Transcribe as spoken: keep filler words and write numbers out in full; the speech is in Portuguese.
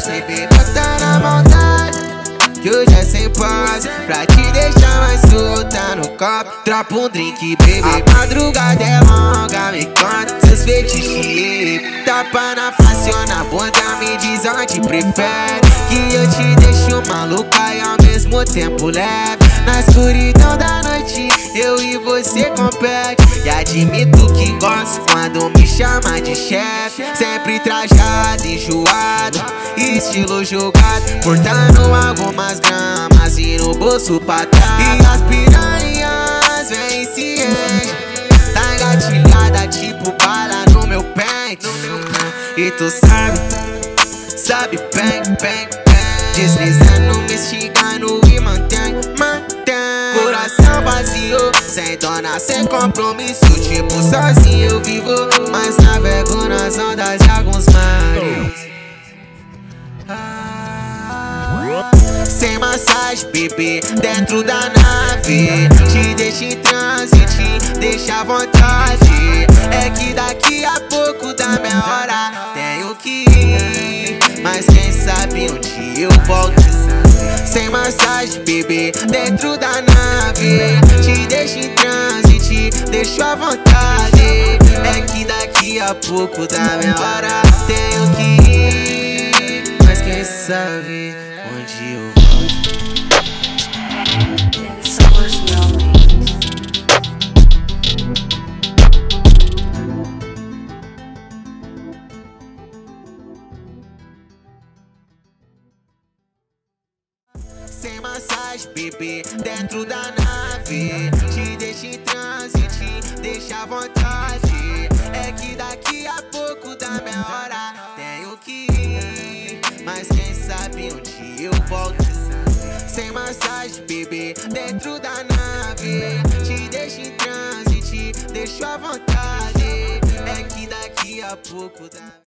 paz, bebê, bota na maldade, que hoje é sem paz. Pra te deixar mais solta no copo, tropa um drink, bebê. A madrugada é longa, me conta seus fetiches. Tapa na face ou na bunda, me diz onde prefere, que eu te deixo maluca e ao mesmo tempo leve. Na escuridão da noite, eu e você compete. E admito que gosto quando me chama de chefe. Sempre trajado, enjoado, estilo jogado, portando algumas gramas e no bolso pra trás. E as piranhas vem e se enche, tá engatilhada tipo bala no meu pente. E tu sabe, sabe bem, bem, bem, deslizando, me estigando e mantém, mantém. Coração vazio, sem dona, sem compromisso, tipo sozinho eu vivo, mas navego nas ondas de alguns mares. Sem massagem, bebê, dentro da nave, te deixa em transe, te deixa à vontade. É que daqui a pouco da minha hora tenho que ir, mas quem sabe um dia eu volto. Sem massagem, bebê, dentro da nave, te deixa em transe, te deixo à vontade. É que daqui a pouco da minha hora tenho que ir, mas quem sabe onde eu volto. Sem massagem, bebê, dentro da nave, te deixa em transe, te deixa à vontade. É que daqui a pouco da minha hora tenho que ir, mas quem sabe um dia eu volto. Sem massagem, bebê, dentro da nave, te deixa em transe, te deixo à vontade. É que daqui a pouco da